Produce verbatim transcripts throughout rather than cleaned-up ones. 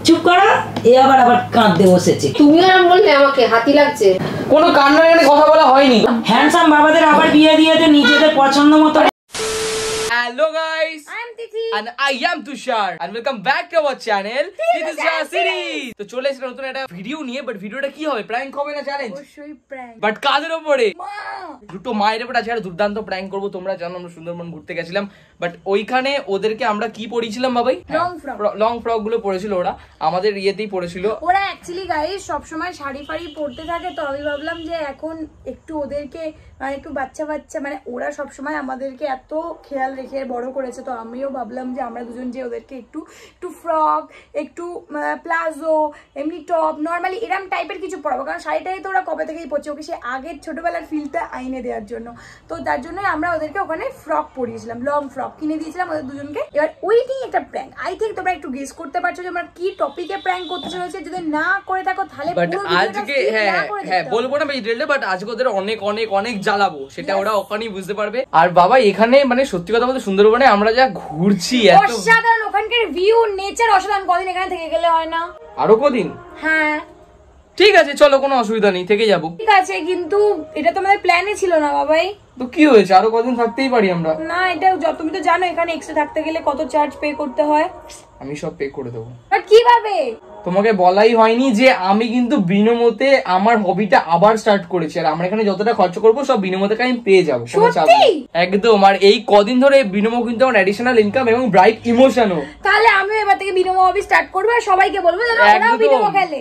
চুপ করো, এ আবার আবার কাঁদতে বসেছে। তুমি আর বললে আমাকে হাতি লাগছে। কোনো কান্না এখানে কথা বলা হয়নি। হ্যান্ডসাম বাবাদের আবার বিয়ে দিয়েছে নিজেদের পছন্দ মতো। Hello guys, I am Tithi and I am Tushar and welcome back to our channel. This is our series. তো চলে এসেছি নতুন একটা ভিডিও নিয়ে, বাট ভিডিওটা কি হবে? প্র্যাঙ্ক হবে না চ্যালেঞ্জ? অবশ্যই প্র্যাঙ্ক। বাট কাদের উপরে? মা দুটো মায়ের উপর আজকে একটা দুর্দান্ত প্র্যাঙ্ক করব। তোমরা জানো আমরা সুন্দরবন ঘুরতে গেছিলাম, বাট ওইখানে ওদেরকে আমরা কি পরিয়েছিলাম বাবাই? Long frock. লং ফ্রক গুলো পরেছিল ওরা, আমাদের ইয়েতেই পরেছিল। ওরা অ্যাকচুয়ালি গাইস সব সময় শাড়ি ফাড়ি পরতে থাকে, তো আমি ভাবলাম যে এখন একটু ওদেরকে মানে একটু বাচ্চা বাচ্চা, মানে ওরা সব সময় আমাদেরকে এত খেয়াল রেখে বড় করেছে, তো আমিও ভাবলাম যে আমরা দুজন যে ওদেরকে একটু একটু ফ্রক, একটু প্লাজো, এমনি টপ, নর্মালি এরম টাইপের কিছু পরাবো, কারণ শাড়িটাই তো ওরা কবে থেকেই পরছে, ওকে সে আগের ছোটবেলার ফিলটা আইনে দেওয়ার জন্য। তো তার জন্য আমরা ওদেরকে ওখানে ফ্রক পরিয়েছিলাম, লং ফ্রক কিনে দিয়েছিলাম ওদের দুজনকে। এবার ওইটাই একটা প্র্যাঙ্ক। আই থিঙ্ক তোমরা একটু গেস করতে পারছো যে আমরা কি টপিকে প্র্যাঙ্ক করতে চলেছি। যদি না করে থাকো তাহলে বাট আজকে হ্যাঁ হ্যাঁ বলবো না ভাই ডিটেইলটা, বাট আজকে ওদের অনেক অনেক অনেক জ্বালাবো, সেটা ওরা ওখানেই বুঝতে পারবে। আর বাবা এখানে মানে সত্যি কথা বলতে সুন্দরবনে আমরা যা ঘুরছি এত অসাধারণ, ওখানকার ভিউ নেচার অসাধারণ। কদিন এখানে থেকে গেলে হয় না? আরো কদিন? হ্যাঁ ঠিক আছে চলো, কোনো অসুবিধা নেই, থেকে যাবো। ঠিক আছে, কিন্তু এটা তো আমাদের প্ল্যানে ছিল না বাবাই। তো কি হয়েছে, আরো কদিন থাকতেই পারি আমরা। না এটা তুমি তো জানো এখানে এক্সট্রা থাকতে গেলে কত চার্জ পে করতে হয়। আমি সব পে করে দেবো। বাট কিভাবে? তোমাকে বলাই হয়নি যে আমি কিন্তু বিনামূল্যে আমার হবিটা আবার স্টার্ট করেছি, আর আমরা এখানে যতটা খরচ করবো সব বিনামূল্যে আমি পেয়ে যাবো, কোনো চাপ নেই। একদম। আর এই কদিন ধরে বিনামূল্য কিন্তু আমার অ্যাডিশনাল ইনকাম এবং ব্রাইট ইমোশনও। তাহলে আমি এবার থেকে বিনামূল্য হবি স্টার্ট করবো, আর সবাইকে বলবো যেন ওরাও বিনামূল্য খেলে।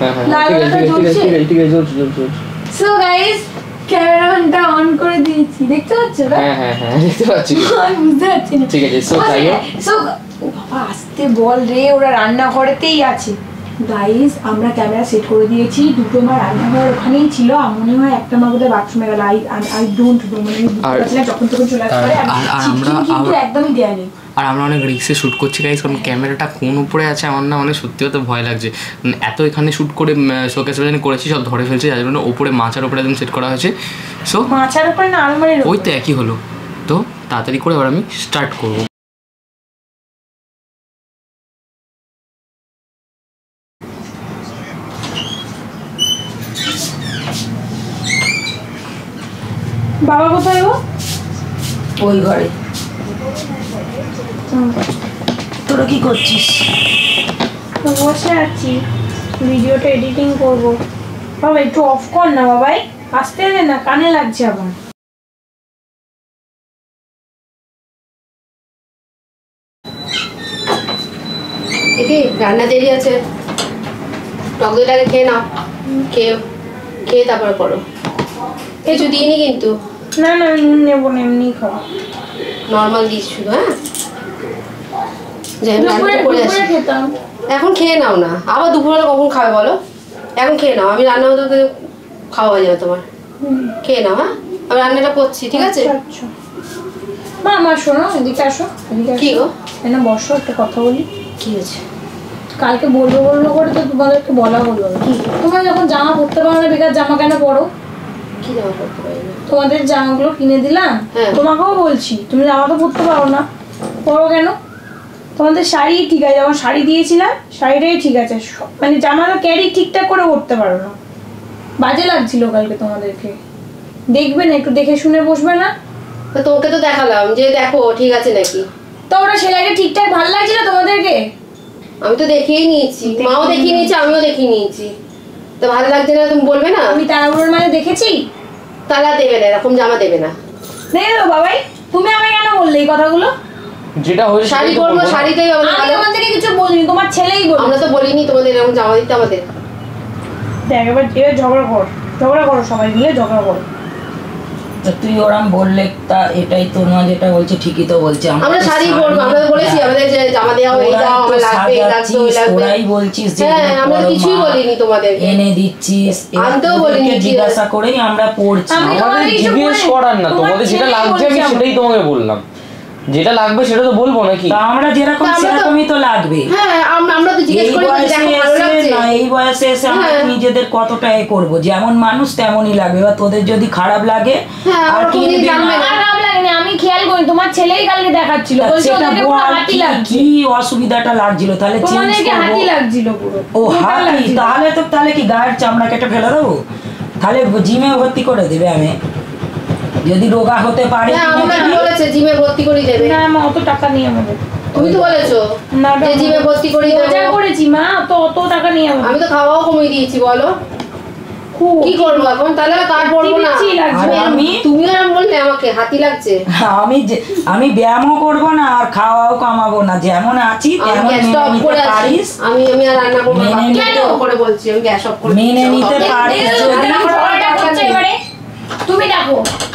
সো গাইস ক্যামেরাটা অন করে দিয়েছি, দেখতে পাচ্ছ না? হ্যাঁ হ্যাঁ হ্যাঁ দেখতে পাচ্ছি। আমি বুঝতে পারছি না। ঠিক আছে সো তাই সো ও বাবা আস্তে বল রে, ওরা রান্না ঘরেতেই আছে। গাইস আমরা ক্যামেরা সেট করে দিয়েছি, দুটো মা রান্নাঘর ওখানেই ছিল, আর মনে হয় একটা মা বোধহয় বাথরুমে গেল। আই আই ডোন্ট নো, মানে বুঝতে যখন তখন চলে আসতে পারে। আর আমরা কিন্তু একদমই দেয়নি। আর আমরা অনেক রিক্সে শ্যুট করছি গাইস, কারণ ক্যামেরাটা কোন উপরে আছে আমার না মানে সত্যি কথা ভয় লাগছে। এত এখানে শ্যুট করে শোকেস বাজারে করেছি, সব ধরে ফেলছে, যার জন্য ওপরে মাচার উপরে একদম সেট করা হয়েছে। সো মাচার উপরে না আলমারির ওই তো একই হলো। তো তাড়াতাড়ি করে এবার আমি স্টার্ট করবো। বাবা কোথায়? ও ওই ঘরে। তোরা কি করছিস? বসে আছি, ভিডিওটা এডিটিং করব। বাবা একটু অফ কর না বাবাই, আসতে দে না, কানে লাগছে আবার। একে রান্না দেরি আছে, টক দইটাকে খেয়ে নাও, খেয়ে খেয়ে তারপর করো। কিছু দিইনি কিন্তু। না না নুন নেবো না, এমনি খাও, নর্মাল দিস শুধু। হ্যাঁ যাই রান্না করে আসি। খেতাম এখন খেয়ে নাও না, আবার দুপুরবেলা কখন খাবে বলো? এখন খেয়ে নাও, আমি রান্না হতে খাওয়া হয়ে যাবে তোমার। খেয়ে নাও। হ্যাঁ আমি রান্নাটা করছি, ঠিক আছে? আচ্ছা মা মা শোনো, এদিকে আসো। কি গো? না বসো, একটা কথা বলি। কি হয়েছে? কালকে বলবো বলবো করে তো তোমাদেরকে বলা হলো কি, তোমরা যখন জামা পরতে পারো না, বেকার জামা কেন পরো? কি জামা পরতে পারি না? তোমাদের জামাগুলো কিনে দিলাম, তোমাকেও বলছি তুমি জামা তো পরতে পারো না, পরো কেন? তোমাদের শাড়ি ঠিক আছে, যেমন শাড়ি দিয়েছিলাম শাড়িটাই ঠিক আছে, মানে জামাটা ক্যারি ঠিকঠাক করে পরতে পারো না। বাজে লাগছিল কালকে তোমাদেরকে। দেখবে না, একটু দেখে শুনে বসবে না? তোমাকে তো দেখালাম যে দেখো ঠিক আছে নাকি। তো ওরা সেলাইটা ঠিকঠাক ভালো লাগছিল তোমাদেরকে? আমি তো দেখিয়ে নিয়েছি, মাও দেখিয়ে নিয়েছি, আমিও দেখিয়ে নিয়েছি। তো ভালো লাগছে না তুমি বলবে না? আমি তাড়াহুড়োর মানে দেখেছি। তালা দেবে না, এরকম জামা দেবে না। দেখে তো বাবাই, তুমি আমায় কেন বললে এই কথাগুলো? যেটা হয়েছে শাড়ি পরবো, শাড়িতেই আমাদের আমি তোমাদেরকে কিছু বলিনি, তোমার ছেলেই বলল। আমরা তো বলিনি তোমাদের এরকম জামা দিতে আমাদের। দেখ এবার এবার ঝগড়া কর, ঝগড়া করো সবাই মিলে ঝগড়া করো। তুই ওরাম বললে তা এটাই তোর মা যেটা বলছে ঠিকই তো বলছে। আমরা শাড়ি পরবো, আমরা বলেছি আমাদের যে জামা দেওয়া এই দাও, আমার লাগবে এই লাগবে ওই লাগবে। ওরাই বলছিস যে হ্যাঁ আমরা কিছুই বলিনি তোমাদের, এনে দিচ্ছিস। আনতেও বলিনি, জিজ্ঞাসা করেই আমরা পড়ছি। আমাদের জিজ্ঞেস করার না, তোমাদের যেটা লাগছে আমি সেটাই তোমাকে বললাম। যেটা লাগবে সেটা তো বলবো নাকি? আমরা যেরকম সেরকমই তো লাগবে। হ্যাঁ আমরা আমরা তো জিজ্ঞেস করি দেখো ভালো লাগছে, না, এই বয়সে এসে আমরা হ্যাঁ। নিজেদের কতটা এ করবো, যেমন মানুষ তেমনই লাগবে। এবার তোদের যদি খারাপ লাগে হ্যাঁ, আর ওরা কি কোনোদিন নিবি জানবে না, না। খারাপ লাগে না, আমি খেয়াল করি তোমার ছেলেই কালকে দেখাচ্ছিল, বলছে সেটা ওদেরকে পুরো বল হাতি কি- লাগছে, কি অসুবিধাটা লাগছিল, তাহলে চেঞ্জ তোমাদেরকে করবো। হাতি লাগছিল পুরো। ও মোটা হাতি, লাগছিল। তাহলে তো তাহলে কি গায়ের চামড়া কেটে ফেলে দেবো? তাহলে জিমে ভর্তি করে দেবে আমি, যদি রোগা হতে পারি। হ্যাঁ, আমাকে কি বলেছে জিমে ভর্তি করে দেবে? না মা, অত টাকা নেই আমাদের। তুমি তো বলেছো না, যে জিমে ভর্তি করে মজা দেবো। করেছি মা, তো অত টাকা নেই আমি আমাদের। তো খাওয়াও কমিয়ে দিয়েছি, বলো কি করবো এখন? তাহলে আর কার্ড পড়বো না। বিচ্ছি লাগছে। আর আমি তুমি আর বললে আমাকে হাতি লাগছে। আমি যে- আমি ব্যায়ামও করবো না আর খাওয়াও কামাবো না, যেমন আছি আমি তেমন গ্যাস মেনে অফ নিতে করে আছি। পারিস। আমি আমি আর রান্না করবো না। মেনে কেন করে বলছি আমি গ্যাস অফ করে মেনে দিচ্ছি। নিতে পারিস এই যদি। রান্না করে ঝগড়াটা করছো এবারে? তুমি দেখো,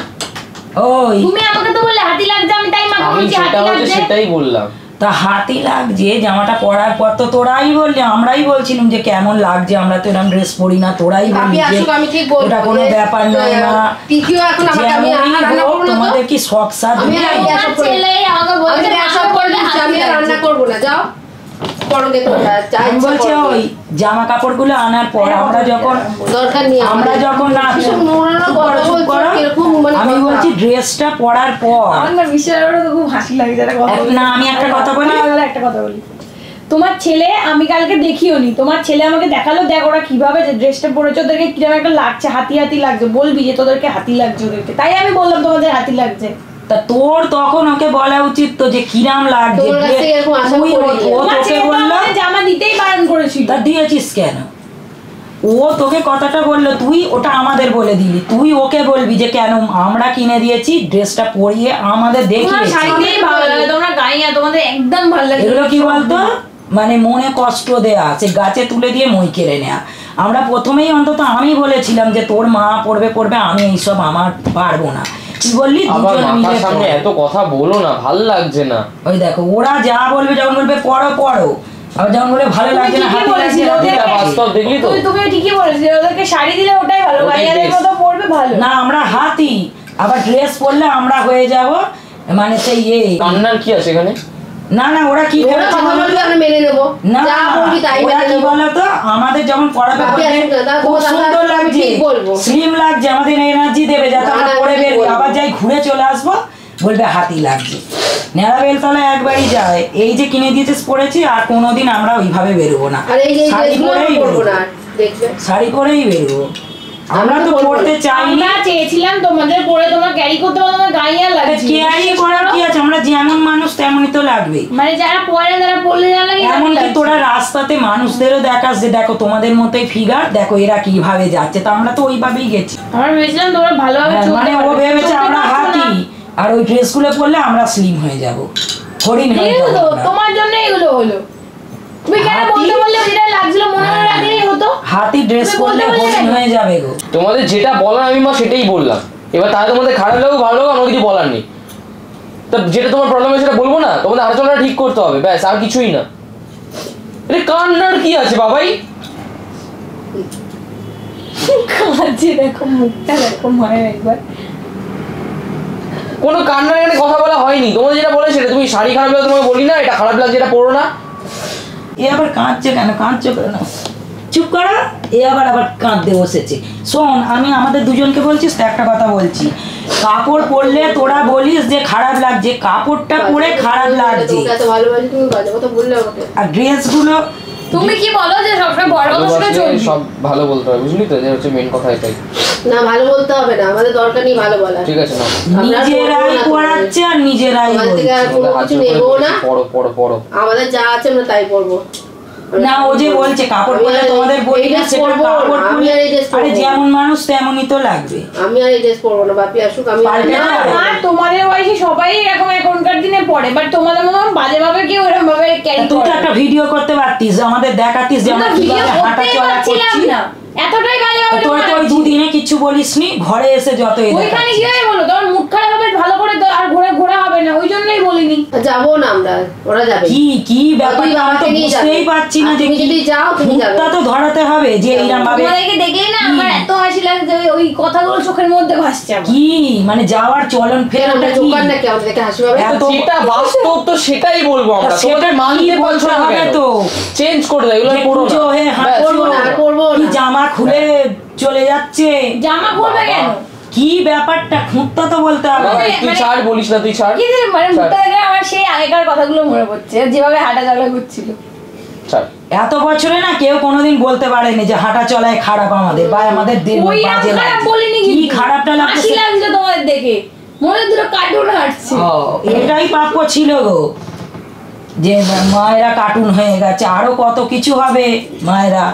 ওই তুমি আমাকে তো বললে হাতি লাগছে, আমি তাই মাকে আমি বলছি যেটা হাতি হচ্ছে লাগছে। সেটাই বললাম। তা হাতি লাগছে, জামাটা পরার পর তো তোরাই বললি, আমরাই বলছিলাম যে কেমন লাগছে, আমরা তো এরকম ড্রেস পরি না, তোরাই বললি ভাবি যে আসুক, আমি ঠিক বলবো ওটা কোনো যে, ব্যাপার নয় মা। তিথিও এখন আমাকে আমি আর যেমনই রান্না হোক, করবো না তো? তোমাদের কি শখ সাধ আমি আর নেই? গ্যাস তোমার অফ করে- ছেলে আমাকে আমি বলছে গ্যাস মাকে অফ করে বললে দিচ্ছি, হাতি আমি আর রান্না লাগছে। করবো না, যাও করোগে তোমরা যা আমি ইচ্ছা বলছি করো। ওই জামা কাপড়গুলো আনার পর আমরা যখন দরকার নেই আমরা আমাদের। যখন না ভীষণ নোংরা চুপ কথা করো, চুপ বলছো, করো। কিরকম মানে আমি কথা। বলছি ড্রেসটা পরার পর আমার না বিষয় তো খুব হাসি লাগছে একটা কথা এক- বলতে। না, আমি একটা কথা বলি? না, না, একটা কথা বলি। তোমার ছেলে আমি কালকে দেখিও নি, তোমার ছেলে আমাকে দেখালো, দেখ ওরা কিভাবে যে ড্রেসটা পরেছে, ওদেরকে কিরকম একটা লাগছে, হাতি হাতি লাগছে, বলবি যে তোদেরকে হাতি লাগছে ওদেরকে, তাই আমি বললাম তোমাদের হাতি লাগছে। তা তোর তখন ওকে বলা উচিত তো যে কিরাম লাগছে। তোর কাছ থেকে এরকম আশা তুই ও- করিনি। ও তোমার তোকে ছেলে তো বললো, আমাকে জামা দিতেই বারণ করেছিল। তা দিয়েছিস কেন? ও তোকে কথাটা বললো, তুই ওটা আমাদের বলে দিলি, তুই ওকে বলবি যে কেন আমরা কিনে দিয়েছি, ড্রেসটা পরিয়ে আমাদের তোমার দেখিয়েছি। শাড়িতেই ভালো লাগে, তোমরা গাইয়া, তোমাদের একদম ভালো লাগে। এগুলো কি বলতো, মানে মনে কষ্ট দেয়া, সে গাছে তুলে দিয়ে মই কেড়ে নেয়া। আমরা প্রথমেই অন্তত আমি বলেছিলাম যে তোর মা পড়বে পড়বে, আমি এইসব আমার পারবো না। তুই বললি আবার দুজন মাথার মিলে সামনে পড়ো। এত কথা বলো না, ভাল লাগছে না। ওই দেখো ওরা যা বলবে, যখন বলবে পড়ো পড়ো, আবার যখন বলবে ভালো তুমি লাগছে না, ঠিকই হাতি লাগছে বলেছিলে, না, ওদেরকে- বাস্তব দেখলি তো? তুমি তুমি ঠিকই বলেছিলে, ওদেরকে শাড়ি দিলে ওটাই ভালো, ওটাই গাইয়াদের best। মতো পরবে ভালো। না আমরা হাতি, আবার ড্রেস পরলে আমরা হয়ে যাব মানে সেই এ। কান্নার কি আছে এখানে? না না ওরা কি ওরা ভেবেছে কথা বলো বলবে তো? আমি মেনে নেবো, না যা বলবি তাই ওরা মেনে কি নেবো। বলো তো, আমাদের যখন পড়াবে বাকি আসুক না, তার খুব কথা সুন্দর আমি লাগছে, ঠিক বলবো। স্লিম লাগছে, আমাদের এনার্জি দেবে, যাতে না, আমরা না, পরে আমি ঠিক বেরবি, বলবো। আবার যাই ঘুরে চলে আসবো বলবে হাতি লাগছে। নেড়া বেলতলা একবারই যায়, এই যে কিনে দিয়েছিস পড়েছি, আর কোনোদিন আমরা ওইভাবে বেরোবো না, আর এই যে এই শাড়ি ড্রেসগুলো আমি পরেই পরবো বেরোবো, না, দেখবে। শাড়ি পরেই বেরোবো। আমরা তো পরবো পড়তে না। চাইনি। আমরা চেয়েছিলাম তোমাদের পরে তোমার ক্যারি করতে পারো, তোমার গাইয়া লাগছে। ক্যারি করার কি আছে, আমরা যেমন মানুষ তেমনই তো লাগবে। মানে যারা পরে যারা পড়লে যারা লাগে এমনকি তোরা রাস্তাতে মানুষদেরও দেখাস যে দেখো তোমাদের মতোই ফিগার, দেখো এরা কিভাবে যাচ্ছে, তা আমরা তো ওইভাবেই গেছি। আমরা ভেবেছিলাম তোমরা ভালোভাবে হ্যাঁ, চলতে মানে ও পারবে। ভেবেছে চলতে আমরা পারছো হাতি, না। আর ওই ড্রেসগুলো পরলে আমরা স্লিম হয়ে যাব, হরিণ হয়ে এগুলো যাবো তো আমরা। তোমার জন্য এগুলো হলো। তুমি কেন হাতি- বলতে বললে যেটা লাগছিল মনে মনে রাখলেই হতো। হাতি ড্রেস তুমি পরলে বলতে বললে হরিণ কেন? হয়ে যাবে গো। তোমাদের যেটা বলার আমি মা সেটাই বললাম। এবার তাহলে তোমাদের খারাপ লাগুক ভালো লাগুক আমার কিছু বলার নেই। তা যেটা তোমার প্রবলেম আছে সেটা বলবো না, তোমাদের আলোচনাটা ঠিক করতে হবে, ব্যাস আর কিছুই না। আরে কান্নার কি আছে বাবাই? কাঁদছে, দেখো মুখটা দেখো মায়ের একবার। কোনো কান্নার এখানে কথা বলা হয়নি। তোমাদের যেটা বলে সেটা, তুমি শাড়ি খারাপ লাগছে তোমাকে বলি না, এটা খারাপ লাগছে এটা পরো না। এ আবার কাঁদছে কেন, কাঁদছে কেন, চুপ করা। এ আবার আবার কাঁদতে বসেছে। শোন, আমি আমাদের দুজনকে বলছিস তো, একটা কথা বলছি, কাপড় পরলে তোরা বলিস যে খারাপ লাগছে, কাপড়টা পরে খারাপ লাগছে, তোমাকে এত ভালোবাসি, তুমি বাজে কথা বললে আমাকে। আর ড্রেসগুলো তুমি কি বলো যে সবসময় বড় কথা শুনে ভালোবাসলে চলবি? সব ভালো বলতে হবে, বুঝলি তো? যে হচ্ছে মেন কথা এটাই। না, ভালো বলতে হবে না, আমাদের দরকার নেই ভালো বলার। ঠিক আছে না, আমরা আর নিজেরাই পড়বো না পড়াচ্ছে আর নিজেরাই আমাদের থেকে বলছে। আর কোনো হাত কিছু জোর করে নেবো না, বলছি, পড়ো পড়ো পড়ো। আমাদের যা আছে আমরা তাই পড়বো। না, ও যে বলছে কাপড় পরলে তোমাদের বলি না, সেটা কাপড় আমি আর এই পরলে ড্রেস আরে পরবো। যেমন মানুষ তেমনই তো লাগবে। আমি আর এই ড্রেস পরবো না, বাপি আসুক, আমি পাল্টে না, দাও। আর তোমাদের বয়সে সবাই এরকম এখনকার দিনে পড়ে, বাট তোমাদের মতো বাজে ভাবে কেউ এরকম ভাবে ক্যারি তুই তো করে একটা ভিডিও করতে পারতিস, আমাদের দেখাতিস যে আমরা ভিডিও কিভাবে হাঁটা করতেই চলা পারছিলাম করছি। না। এতটাই বাজে হবে তোর তো ওই দুদিনে কিছু বলিসনি, ঘরে এসে যত এ ওইখানে গিয়ে বলো তোমার মুড খারাপ হবে, ভালো করে তো আর ঘোরা ঘোরা হবে না, ওই জন্যই বলিনি। যাবো না আমরা, ওরা যাবে। কি কি ব্যাপার আমি তো বুঝতেই পারছি না যে তুমি যদি যাও তুমি যাবে, মুখটা তো ধরাতে হবে যে এইরকম ভাবে। তোমাদেরকে দেখলেই না আমার এত হাসি লাগছে, ওই কথাগুলো চোখের মধ্যে ভাসছে আমার। কি মানে যাওয়ার চলন ফেরাটা কি জোকার নাকি আমাদের দেখে হাসি পাবে? এত যেটা বাস্তব তো সেটাই বলবো আমরা, তোমাদের মানতে বলছো না কেন? তো চেঞ্জ করে দাও, এগুলো করো না। পুজো হয়ে হাঁটো করবো না, আর করবো কি না। জামা খুলে চলে যাচ্ছে, জামা খুলবে কেন? কি ব্যাপারটা খুঁতটা তো বলতে হবে। বাবা, তুই ছাড়, বলিস না, তুই ছাড়। কি যে মানে মুখটা দেখে আমার সেই আগেকার কথাগুলো মনে পড়ছে, যেভাবে হাঁটা চলা করছিল। ছাড়। এত বছরে না কেউ কোনোদিন বলতে পারেনি যে হাঁটা চলায় খারাপ আমাদের বা আমাদের দেহ ওই আমি বাজে খারাপ লাগছে। বলিনি, কি কিন্তু খারাপটা হাসি লাগছে, লাগছে তোমাদের দেখে, মনে হয় দুটো কার্টুন হাঁটছে। ও, এটাই প্রাপ্য ছিল গো, যে মায়েরা কার্টুন হয়ে গেছে, আরো কত কিছু হবে মায়েরা।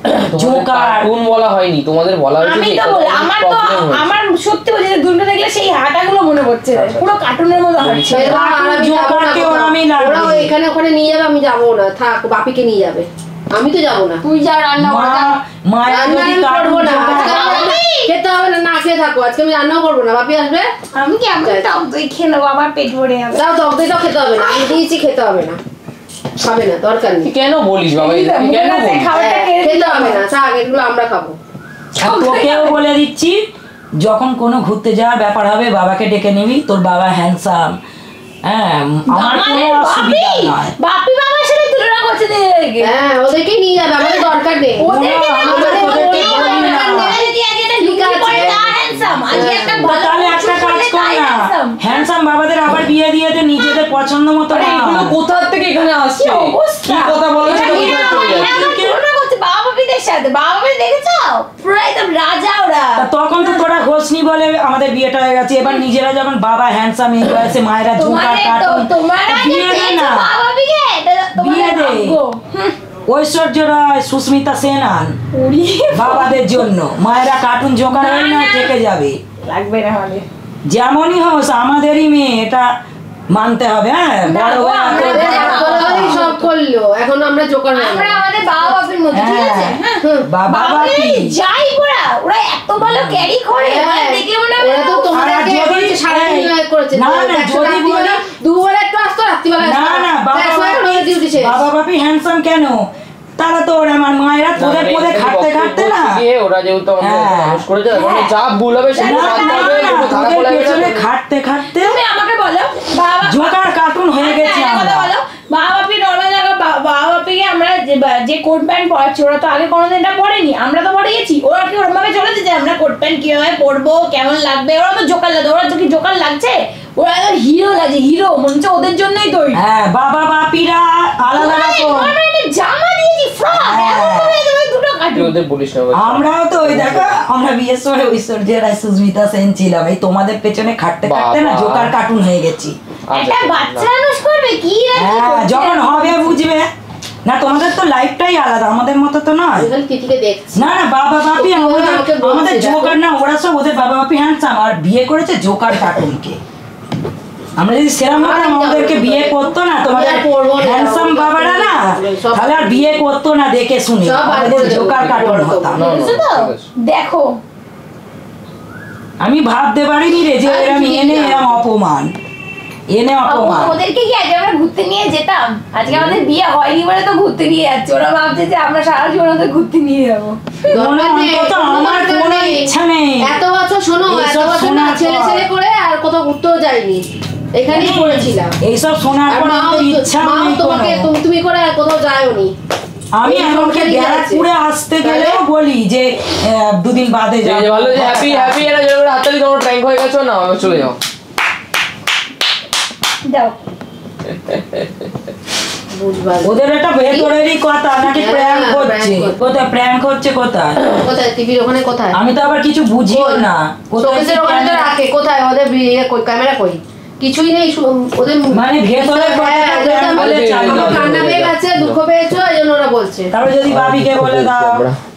জোকার কোন বলা হয়নি, তোমাদের বলা হয়েছে আমি যে তো এটা বলি অনেক আমার তো problem হয়েছে। আমার সত্যি বলছি যে দুটো দেখলে সেই হাঁটাগুলো মনে পড়ছে, পুরো কার্টুনের মতো হাঁটছে। এবার আর আমি যাবো না জোকারকে কোথাও। আমি লাগবে। ওরা ওই এখানে ওখানে নিয়ে যাবে, আমি যাবো না, থাক, বাপিকে নিয়ে যাবে, আমি তো যাবো না। তুই যা রান্না মা কর। মায়েরা রান্না যদি আমি করবো কার্টুন না, জোকার আজকে করে- আমার খেতে হবে না, না খেয়ে থাকো, আজকে আমি রান্নাও করবো না, বাপি আসবে, আমি কি আমি টক দই খেয়ে নেবো, আমার পেট ভরে যাবে। দাও টক দইটাও খেতে হবে না, আমি দিয়েছি, খেতে হবে না, খাবে না, দরকার তুই নেই, কেন বলিস বাবা, এই তুই দেখ, কেন মুখে বলিস? খাবারটা হ্যাঁ, খেয়ে খেতে দিতে হবে হবে না, থাক, এগুলো আমরা খাবো। আর তোকেও বলে দিচ্ছি, যখন কোনো ঘুরতে যাওয়ার ব্যাপার হবে বাবাকে ডেকে নিবি, তোর বাবা হ্যান্ডসাম, হ্যাঁ আমার কোনো আমাদের অসুবিধা বাপি, নয়। বাপি বাবার সাথে তুলনা করছে দিদিদেরকে। হ্যাঁ, ওদেরকে নিয়ে যাবে, আমাদের দরকার নেই। ওদেরকে না, আমাদের আমাদের ওদেরকে বলি, বলি না। ওরা যদি আজকে একটা ঠিক লুঙ্গি আছে। পরে তা handsome, আজকে একটা তো ভালো তাহলে কিছু একটা কাজ পরলে কর তাই না, handsome। হ্যান্ডসাম বাবাদের আবার বিয়ে দিয়ে দে, নিজেদের পছন্দ মতো আরে বানাও। এগুলো কোথা থেকে এখানে আসছে? কি অবস্থা? কি কথা বলো এটা সেটা নিয়ে কোথায় আমার- চলে এরা যাচ্ছে? আমার তুলনা করছে বাবা বাপিদের সাথে। বাবা বাপি দেখেছো? পুরো একদম রাজা ওরা। তা তখন তো তোরা ঘোষনি বলে আমাদের বিয়েটা হয়ে গেছে, এবার নিজেরা যখন বাবা হ্যান্ডসাম এই বয়সে মায়েরা ঝুঁকা তোমাদের তো- কার্টুন, তোমরা যে বিয়ে দে পেয়েছো না, বাবা বাপিকে, এটা তোমাদের বিয়ে দে। ভাগ্য। হুম, ঐশ্বর্য রায়, সুস্মিতা সেন আন ওরে বাবাদের জন্য, মায়েরা কার্টুন জোকার না, হয়ে না না। থেকে যাবে। লাগবে না আমাদের। যেমনই হোস আমাদেরই মেয়ে, এটা মানতে হবে। হ্যাঁ না, বড় ও হয়ে আমরা এত- যারা তোরাই সব করলো, এখন আমরা জোকার হয়ে আমরা গেলাম। আমাদের বাবা বাপির মতো, ঠিক আছে? হ্যাঁ, হ্যাঁ। বাবা বাবা বাপি। বাপি যাই ওরা, ওরা এত ভালো ক্যারি করে, হ্যাঁ, মানে দেখলে মনে হবে ওরা তো তোমাদেরকে আর যদি- করেছে, সারাদিন এই, live করেছে। না, না, একশো যদি রাত্রিবেলা বলি- দুবেলা একটু আসতো, রাত্রিবেলা না আসতো। না বাবা একশো বাপি, এখন ডিউটি শেষ। বাবা বাপি হ্যান্ডসাম কেন? তারা তো ওরা আমার মায়েরা তোদের পদে খাটতে খাটতে না, গিয়ে ওরা যেহেতু আমাদের হ্যাঁ। মানুষ করেছে, মানে যা ভুল হবে না, সেটা না, মানতে না, হবে, না, একটু খারাপ তোদের লাগবে পেছনে না। খাটতে খাটতে তুমি আমাকে বলো বাবা জোকার কার্টুন হয়ে আচ্ছা, গেছি একটা কথা আমরা। বলো, বাবা বাপি নর্মাল জায়গা, বাবা বাপিকে আমরা যে বা- যে কোট প্যান্ট পরাচ্ছি, ওরা তো আগে কোনোদিন এটা পরেনি, আমরা তো পরে গেছি। ওরা কি ওরকম ভাবে চলেছে যে আমরা কোট প্যান্ট কিভাবে পরবো, কেমন লাগবে? ওরা তো জোকার লাগবে, ওরা তো কি জোকার লাগছে? ওরা একদম হিরো লাগছে, হিরো মনে হচ্ছে ওদের জন্যই তৈরি। হ্যাঁ বাবা বাপিরা আলাদা ওরা রকম, আমরা একটা জামা দিয়েছি, ফ্রক, হ্যাঁ। এমন ভাবে তোমার দুটো তুই কাটুন। ওদের বলিস না বাবা। আমরাও তো ওই দেখো আমরা বিয়ের সময় ঐশ্বর্য রায় সুস্মিতা সেন ছিলাম, এই তোমাদের পেছনে খাটতে খাটতে না বাবা। জোকার কার্টুন হয়ে গেছি। আচ্ছা, একটা আচ্ছা, বাচ্চা না। মানুষ করবে কি না কি হ্যাঁ করছে? যখন হবে বুঝবে না, তোমাদের তো লাইফটাই আলাদা, আমাদের মতো তো নয়। আমি খালি তিথিকে দেখছি। না না বাবা বাপি ওরা আমাদের আমাকে বলছে, আমাদের দেখো। জোকার না, ওরা সব ওদের বাবা বাপি হ্যান্ডসাম, আর বিয়ে করেছে জোকার কার্টুনকে। আমরা যদি সেরকম হতাম আমাদেরকে বিয়ে করতো না, তোমাদের আমি আর করবো না, হ্যান্ডসাম আমি বাবারা না, সব- তাহলে আর বিয়ে করতো না দেখে শুনে, সব বার আমাদের করে দেবো, জোকার কার্টুন বড় তো। হতাম। না, না, বুঝছো তো? ঠিক আছে। দেখো আমি ভাবতে পারিনি রে যে আর এরম কি এনে না। এরম অপমান, এনে অপমান। ও- ওদেরকে কি আজকে আমরা ঘুরতে নিয়ে যেতাম? আজকে আমাদের বিয়ে হয়নি বলে তো ঘুরতে নিয়ে যাচ্ছে। ওরা ভাবছে যে আমরা সারা জীবন ওদের ঘুরতে নিয়ে যাবো। দরকার নেই, অন্তত কোনো আমার দরকার কোনো নেই। ইচ্ছা নেই। এত বছর শোনো, এত এইসব বছর না শোনার ছেলে পর- ছেলে করে আর কোথাও ঘুরতেও যাইনি, এখানেই পড়েছিলাম। এইসব শোনার আর পর মাও আমাদের ইচ্ছা মাও নেই তোমাকে কোনো। তুমি তুমি করে আর কোথাও যায়ওনি। আমি এই এমনকি সংসারই ব্যারাকপুরে আছে। আসতে গেলেও বলি যে আহ, দুদিন বাদে যে- যে যাবো। ভালো যে হ্যাপি হ্যাপি এরা যেরকম হাততালি তোমরা ট্র্যাঙ্ক হয়ে গেছো না, আমি চলে যাও। যাও বুঝবার ওদের একটা ভেতরেরই কথা নাকি হ্যাঁ, প্র্যাঙ্ক prank হচ্ছে, করছে। কোথায় প্র্যাঙ্ক হচ্ছে কোথায়? কোথায় টিভির ওখানে কোথায়? আমি তো আবার কিছু বুঝিও না কোথায় শোকেসের কি ওখানে তো camera- রাখে, কোথায় ওদের ইয়ে কই, ক্যামেরা কই? কিছুই নেই, শু- ওদের মানে ভেতরের হ্যাঁ, কথাটা ওদের prank তো বলে বলছে, চালু আমার হবে। কান্না পেয়ে গেছে, দুঃখ পেয়েছো, এই জন্য ওরা বলছে। তারপরে যদি বাবিকে বলে দাও,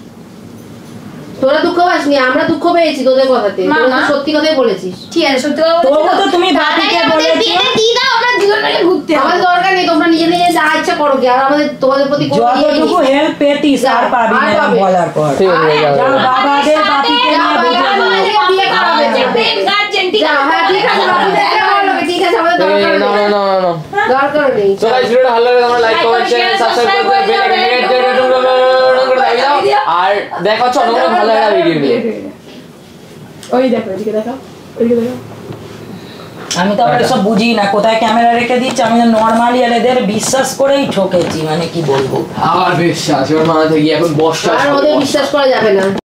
তোরা দুঃখ পাসনি, আমরা দুঃখ পেয়েছি তোদের কথাতে, মা, তোরা তো মা। সত্যি কথাই বলেছিস। ঠিক আছে, সত্যি কথা তবুও বলছি তো তুমি তার আগে বাপিকে আমাদের বলেছো। বিয়েটা দিয়ে দাও, আমরা দুজন মিলে ঘুরতে আমার যাবো। দরকার নেই, তোমরা নিজে নিজে যা ইচ্ছা করো কি, আর আমাদের তোমাদের প্রতি কোনো ইয়ে নেই। যতটুকু হেল্প পেতিস আর পাবি আর না পাবে। বলার পর। ঠিক আছে, যাও, যাও যাও। বাবাদের বাপিকে যাও, নিয়ে বুঝে বাবা, নাও। আমাদেরকে বিয়ে করাবে, যাবে। যাও, হ্যাঁ, ঠিক আছে, বাবুদের দেখা হলো, ঠিক আছে, আমাদের এই, দরকার না, নেই। না, না, না, না। দরকার নেই। So guys, ভিডিওটা ভালো লাগলে তোমরা লাইক, কমেন্ট, শেয়ার, সাবস্ক্রাইব করে বেল আইকন করে দাও। আর দেখা হচ্ছে অন্য কোনো ভালো একটা ভিডিও নিয়ে। ওই দেখো, এদিকে দেখো, ওইদিকে দেখো। আমি তো আবার সব বুঝি না কোথায় ক্যামেরা রেখে দিচ্ছে, আমি নর্মালি এদের বিশ্বাস করেই ঠকেছি, মানে কি বলবো। আবার বিশ্বাস এবার মাথা থেকে এখন বর্ষা আর ওদের বিশ্বাস করা যাবে না।